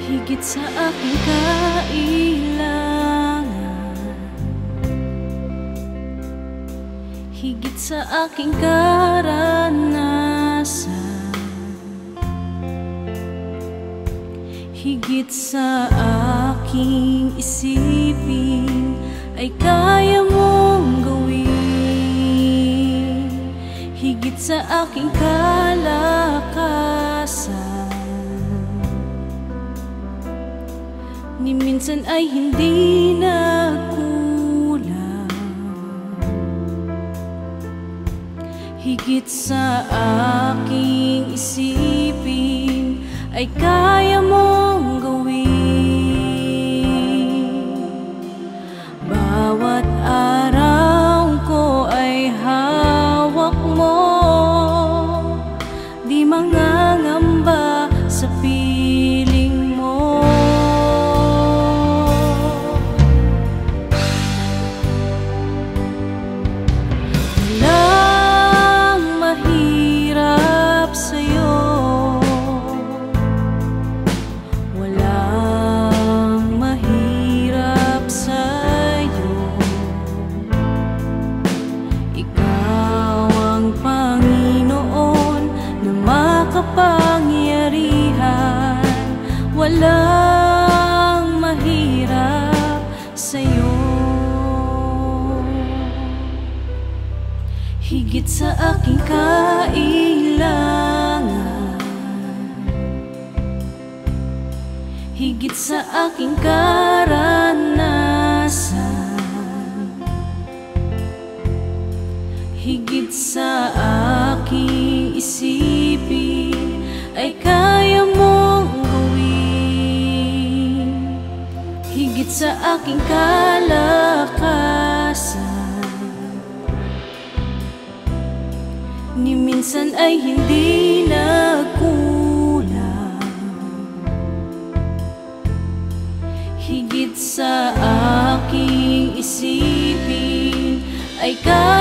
higit sa aking kailangan, higit sa aking karanasan, higit sa aking isipin ay kaya mong gawin, higit sa aking kalakasan, ni minsan ay hindi nagkulang, higit sa aking isipin ay kaya mong gawin. Bawat araw ko ay hawak mo, di mangangamba sa piling mo. Walang mahirap sa'yo, walang mahirap sa'yo. Ikaw ang Panginoon na makapangyarihan, walang mahirap sa'yo. Higit sa aking kailangan, higit sa aking karanasan, higit sa aking isipin ay kaya mong gawin, higit sa aking kalakasan, ni minsan ay hindi nagkulang, higit sa aking isipin ay kaya